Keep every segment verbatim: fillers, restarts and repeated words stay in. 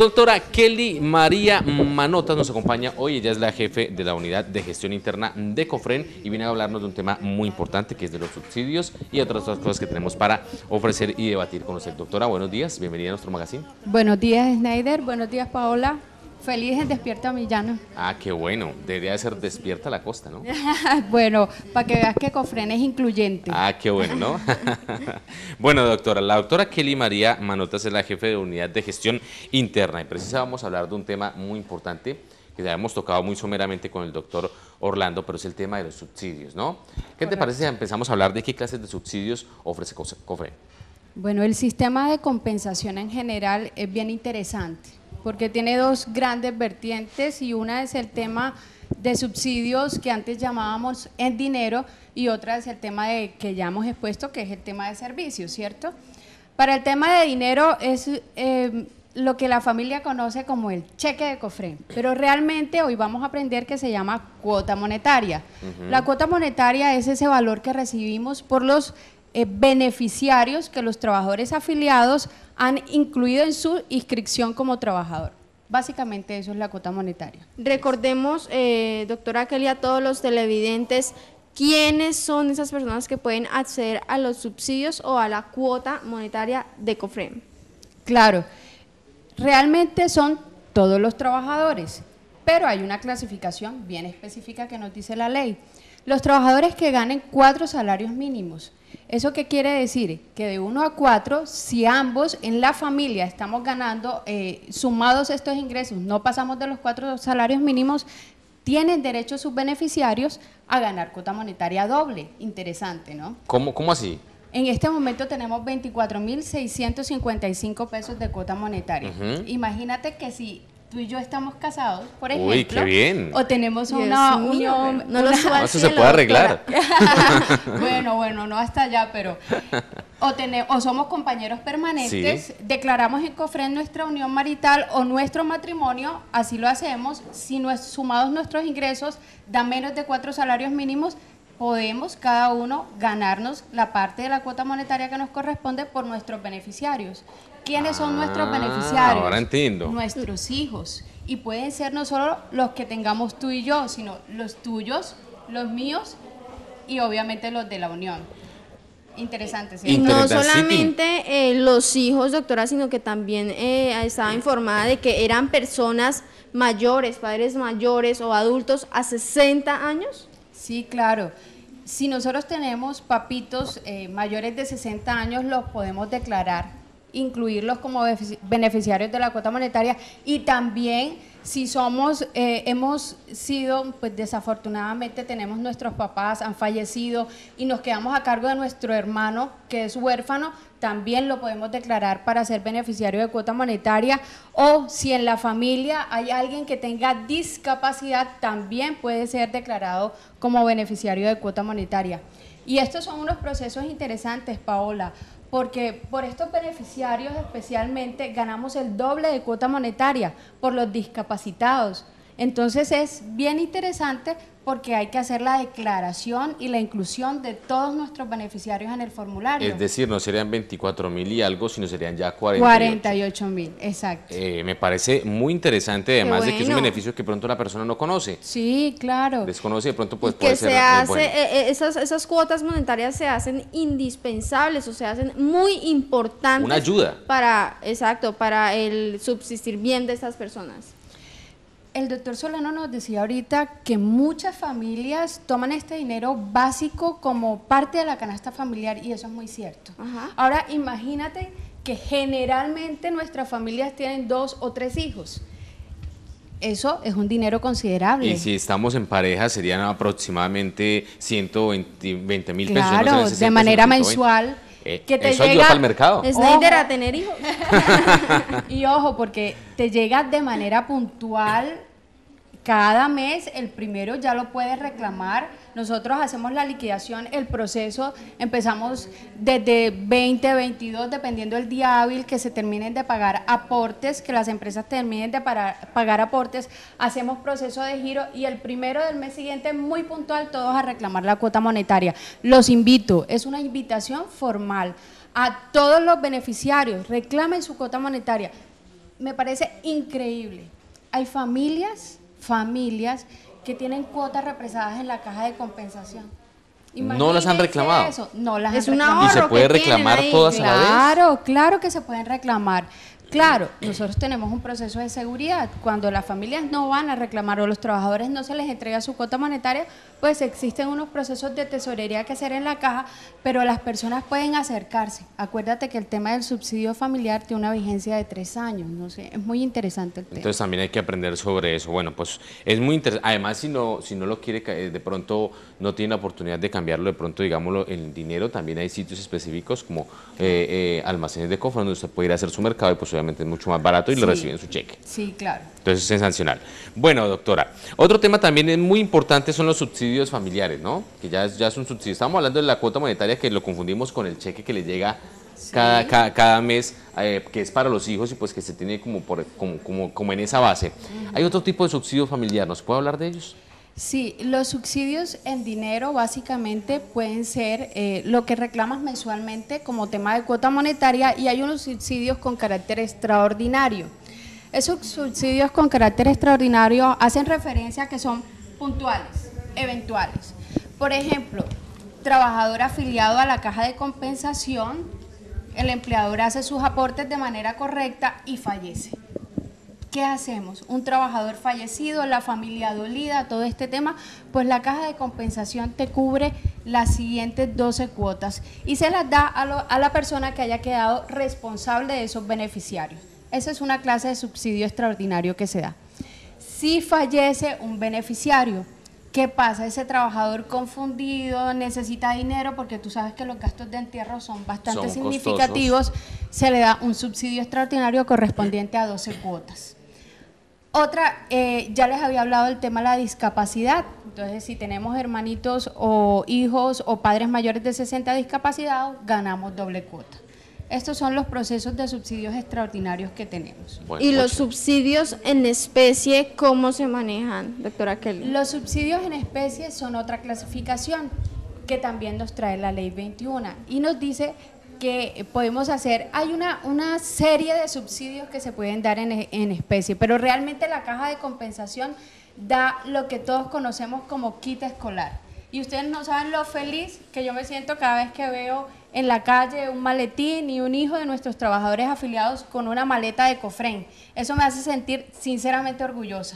Doctora Kelly María Manotas nos acompaña hoy. Ella es la jefe de la unidad de gestión interna de Cofren y viene a hablarnos de un tema muy importante que es de los subsidios y otras cosas que tenemos para ofrecer y debatir con usted. Doctora, buenos días, bienvenida a nuestro magazine. Buenos días, Snyder, buenos días, Paola. Feliz en Despierta Millano. Ah, qué bueno, debería de ser Despierta la Costa, ¿no? Bueno, para que veas que Cofren es incluyente. Ah, qué bueno, ¿no? Bueno, doctora, la doctora Kelly María Manotas es la jefe de unidad de gestión interna y precisamente vamos a hablar de un tema muy importante que ya hemos tocado muy someramente con el doctor Orlando, pero es el tema de los subsidios, ¿no? ¿Qué Correcto. Te parece si empezamos a hablar de qué clases de subsidios ofrece Cofren? Bueno, el sistema de compensación en general es bien interesante, porque tiene dos grandes vertientes y una es el tema de subsidios que antes llamábamos en dinero y otra es el tema de que ya hemos expuesto, que es el tema de servicios, ¿cierto? Para el tema de dinero es eh, lo que la familia conoce como el cheque de Cofren, pero realmente hoy vamos a aprender que se llama cuota monetaria. Uh-huh. La cuota monetaria es ese valor que recibimos por los eh, beneficiarios que los trabajadores afiliados han incluido en su inscripción como trabajador. Básicamente eso es la cuota monetaria. Recordemos, eh, doctora Kelly, a todos los televidentes, ¿quiénes son esas personas que pueden acceder a los subsidios o a la cuota monetaria de Cofren? Claro, realmente son todos los trabajadores, pero hay una clasificación bien específica que nos dice la ley. Los trabajadores que ganen cuatro salarios mínimos. ¿Eso qué quiere decir? Que de uno a cuatro, si ambos en la familia estamos ganando, eh, sumados estos ingresos, no pasamos de los cuatro salarios mínimos, tienen derecho sus beneficiarios a ganar cuota monetaria doble. Interesante, ¿no? ¿Cómo, cómo así? En este momento tenemos veinticuatro mil seiscientos cincuenta y cinco pesos de cuota monetaria. Uh-huh. Imagínate que si tú y yo estamos casados, por ejemplo, Uy, qué bien. O tenemos Dios una mío, unión, no, una, lo no, eso se puede arreglar. bueno, bueno, no hasta allá, pero o, tener, o somos compañeros permanentes, sí. Declaramos en Cofren nuestra unión marital o nuestro matrimonio, así lo hacemos. Si no es, sumados nuestros ingresos dan menos de cuatro salarios mínimos, podemos cada uno ganarnos la parte de la cuota monetaria que nos corresponde por nuestros beneficiarios. ¿Quiénes son ah, nuestros beneficiarios? Ahora entiendo. Nuestros hijos. Y pueden ser no solo los que tengamos tú y yo, sino los tuyos, los míos y obviamente los de la unión. Interesante, ¿sí? Y no solamente eh, los hijos, doctora, sino que también eh, estaba informada de que eran personas mayores, padres mayores o adultos a sesenta años. Sí, claro. Si nosotros tenemos papitos eh, mayores de sesenta años, los podemos declarar, incluirlos como beneficiarios de la cuota monetaria y también si somos, eh, hemos sido, pues desafortunadamente tenemos nuestros papás, han fallecido y nos quedamos a cargo de nuestro hermano que es huérfano, también lo podemos declarar para ser beneficiario de cuota monetaria o si en la familia hay alguien que tenga discapacidad, también puede ser declarado como beneficiario de cuota monetaria. Y estos son unos procesos interesantes, Paola, porque por estos beneficiarios especialmente ganamos el doble de cuota monetaria por los discapacitados. Entonces es bien interesante porque hay que hacer la declaración y la inclusión de todos nuestros beneficiarios en el formulario. Es decir, no serían veinticuatro mil y algo, sino serían ya cuarenta y ocho mil, exacto. Eh, me parece muy interesante, además bueno. de que es un beneficio que pronto la persona no conoce. Sí, claro. Desconoce, de pronto pues, y puede que ser se hace, bueno. eh, esas, esas cuotas monetarias se hacen indispensables o se hacen muy importantes. Una ayuda. Para, exacto, para el subsistir bien de estas personas. El doctor Solano nos decía ahorita que muchas familias toman este dinero básico como parte de la canasta familiar y eso es muy cierto. Ajá. Ahora imagínate que generalmente nuestras familias tienen dos o tres hijos. Eso es un dinero considerable. Y si estamos en pareja serían aproximadamente ciento veinte mil claro, pesos. Claro, no de manera mensual. Eh, que te eso llega, ayuda para el mercado. Snyder a tener hijos. Y ojo, porque te llega de manera puntual cada mes, el primero ya lo puedes reclamar. Nosotros hacemos la liquidación, el proceso, empezamos desde veinte, veintidós, dependiendo del día hábil que se terminen de pagar aportes, que las empresas terminen de pagar, pagar aportes, hacemos proceso de giro y el primero del mes siguiente, muy puntual, todos a reclamar la cuota monetaria. Los invito, es una invitación formal a todos los beneficiarios, reclamen su cuota monetaria. me parece increíble. Hay familias, familias que tienen cuotas represadas en la caja de compensación. ¿No las han reclamado? Eso. No las Es han un reclamado. ¿Y se ahorro puede que tienen reclamar ahí. todas a la vez? Claro, claro que se pueden reclamar. Claro, nosotros tenemos un proceso de seguridad. Cuando las familias no van a reclamar o los trabajadores no se les entrega su cuota monetaria, pues existen unos procesos de tesorería que hacer en la caja, pero las personas pueden acercarse. Acuérdate que el tema del subsidio familiar tiene una vigencia de tres años, no sé, es muy interesante el tema. Entonces también hay que aprender sobre eso. Bueno, pues es muy interesante. Además, si no, si no lo quiere, ca- de pronto no tiene la oportunidad de cambiarlo, de pronto, digámoslo, en dinero, también hay sitios específicos como eh, eh, almacenes de cofre donde usted puede ir a hacer su mercado y pues obviamente es mucho más barato y Sí. le reciben su cheque. Sí, claro. Entonces es sensacional. Bueno, doctora, otro tema también es muy importante son los subsidios familiares, ¿no? Que ya es, ya es un subsidio. Estamos hablando de la cuota monetaria que lo confundimos con el cheque que le llega cada, cada, cada mes, eh, que es para los hijos y pues que se tiene como, por, como, como, como en esa base. Uh-huh. Hay otro tipo de subsidio familiar, ¿nos puede hablar de ellos? Sí, los subsidios en dinero básicamente pueden ser eh, lo que reclamas mensualmente como tema de cuota monetaria, y hay unos subsidios con carácter extraordinario. Esos subsidios con carácter extraordinario hacen referencia a que son puntuales, eventuales. Por ejemplo, trabajador afiliado a la caja de compensación, el empleador hace sus aportes de manera correcta y fallece. ¿Qué hacemos? Un trabajador fallecido, la familia dolida, todo este tema, pues la caja de compensación te cubre las siguientes doce cuotas y se las da a, lo, a la persona que haya quedado responsable de esos beneficiarios. Esa es una clase de subsidio extraordinario que se da. Si fallece un beneficiario, ¿qué pasa? Ese trabajador confundido necesita dinero porque tú sabes que los gastos de entierro son bastante son significativos, costosos. Se le da un subsidio extraordinario correspondiente a doce cuotas. Otra, eh, ya les había hablado del tema de la discapacidad. Entonces, si tenemos hermanitos o hijos o padres mayores de sesenta discapacitados, ganamos doble cuota. Estos son los procesos de subsidios extraordinarios que tenemos. Bueno, ¿y los subsidios en especie cómo se manejan, doctora Kelly? Los subsidios en especie son otra clasificación que también nos trae la ley veintiuno y nos dice que podemos hacer, hay una, una serie de subsidios que se pueden dar en, en especie, pero realmente la caja de compensación da lo que todos conocemos como kit escolar. Y ustedes no saben lo feliz que yo me siento cada vez que veo en la calle un maletín y un hijo de nuestros trabajadores afiliados con una maleta de Cofren. Eso me hace sentir sinceramente orgullosa.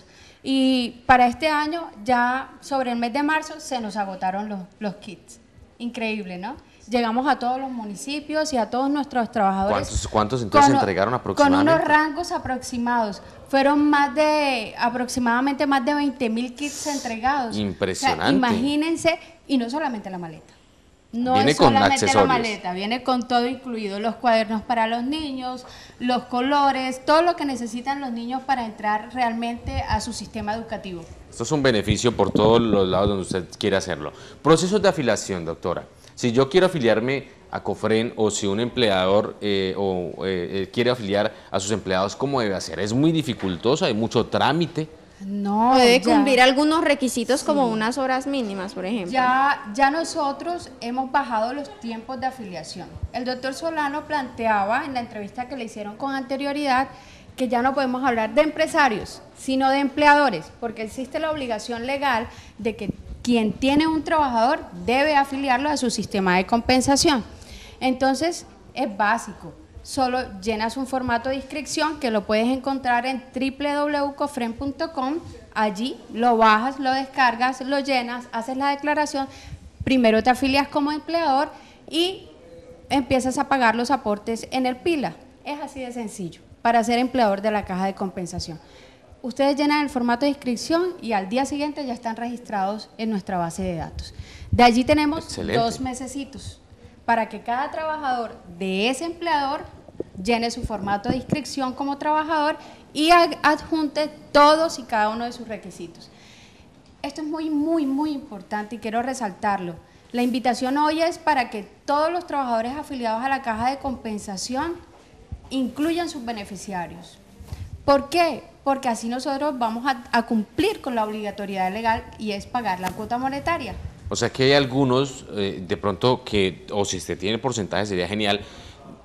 Y para este año, ya sobre el mes de marzo, se nos agotaron los, los kits. Increíble, ¿no? Llegamos a todos los municipios y a todos nuestros trabajadores. ¿Cuántos, cuántos entonces con, se entregaron aproximadamente? Con unos rangos aproximados. Fueron más de, aproximadamente más de veinte mil kits entregados. Impresionante. O sea, imagínense, y no solamente la maleta. No viene es solamente con accesorios. La maleta, viene con todo incluido, los cuadernos para los niños, los colores, todo lo que necesitan los niños para entrar realmente a su sistema educativo. Esto es un beneficio por todos los lados donde usted quiere hacerlo. Procesos de afiliación, doctora. Si yo quiero afiliarme a Cofren o si un empleador eh, o, eh, quiere afiliar a sus empleados, ¿cómo debe hacer? Es muy dificultoso, hay mucho trámite. No, debe ya. cumplir algunos requisitos sí. como unas horas mínimas, por ejemplo. Ya, ya nosotros hemos bajado los tiempos de afiliación. El doctor Solano planteaba en la entrevista que le hicieron con anterioridad que ya no podemos hablar de empresarios, sino de empleadores, porque existe la obligación legal de que quien tiene un trabajador debe afiliarlo a su sistema de compensación. Entonces, es básico. Solo llenas un formato de inscripción que lo puedes encontrar en doble u doble u doble u punto cofren punto com. Allí lo bajas, lo descargas, lo llenas, haces la declaración. Primero te afilias como empleador y empiezas a pagar los aportes en el PILA. Es así de sencillo para ser empleador de la caja de compensación. Ustedes llenan el formato de inscripción y al día siguiente ya están registrados en nuestra base de datos. De allí tenemos Excelente. dos mesecitos para que cada trabajador de ese empleador llene su formato de inscripción como trabajador y adjunte todos y cada uno de sus requisitos. Esto es muy, muy, muy importante y quiero resaltarlo. La invitación hoy es para que todos los trabajadores afiliados a la caja de compensación incluyan sus beneficiarios. ¿Por qué? Porque así nosotros vamos a, a cumplir con la obligatoriedad legal y es pagar la cuota monetaria. O sea que hay algunos, eh, de pronto, que, o si usted tiene el porcentaje sería genial,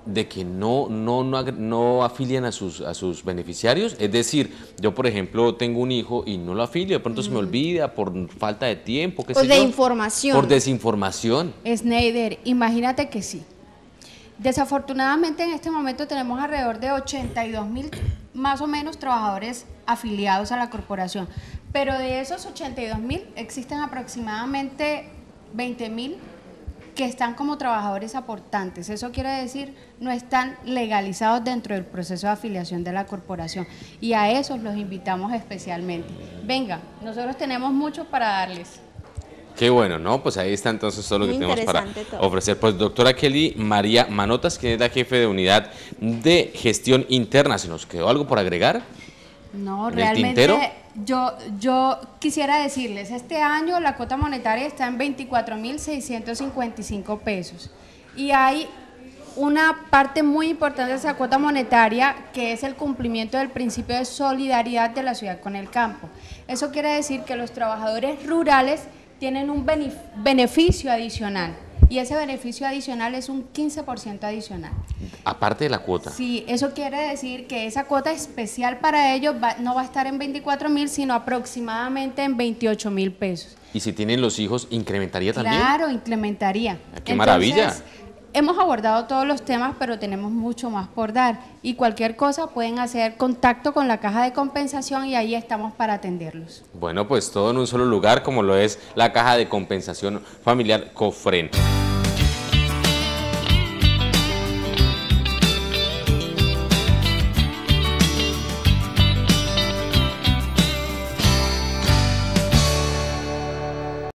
de que no, no, no, ag- no afilian a sus, a sus beneficiarios? Es decir, yo por ejemplo tengo un hijo y no lo afilio, de pronto se me olvida por falta de tiempo, qué O sé de yo. información. Por desinformación. Sneider, imagínate que sí. Desafortunadamente en este momento tenemos alrededor de ochenta y dos mil más o menos trabajadores afiliados a la corporación, pero de esos ochenta y dos mil existen aproximadamente veinte mil que están como trabajadores aportantes. Eso quiere decir no están legalizados dentro del proceso de afiliación de la corporación y a esos los invitamos especialmente. Venga, nosotros tenemos mucho para darles. Qué bueno, ¿no? Pues ahí está entonces todo lo Muy que tenemos para interesante todo. ofrecer. Pues doctora Kelly María Manotas, que es la jefe de unidad de gestión interna, ¿se nos quedó algo por agregar? No, ¿En el realmente tintero? yo, yo quisiera decirles, este año la cuota monetaria está en veinticuatro mil seiscientos cincuenta y cinco pesos y hay una parte muy importante de esa cuota monetaria que es el cumplimiento del principio de solidaridad de la ciudad con el campo. Eso quiere decir que los trabajadores rurales tienen un benef- beneficio adicional y ese beneficio adicional es un quince por ciento adicional. Aparte de la cuota. Sí, eso quiere decir que esa cuota especial para ellos va- no va a estar en veinticuatro mil, sino aproximadamente en veintiocho mil pesos. Y si tienen los hijos, ¿incrementaría también? Claro, incrementaría. Ah, qué maravilla. Hemos abordado todos los temas, pero tenemos mucho más por dar. Y cualquier cosa pueden hacer contacto con la caja de compensación y ahí estamos para atenderlos. Bueno, pues todo en un solo lugar, como lo es la Caja de Compensación Familiar COFREN.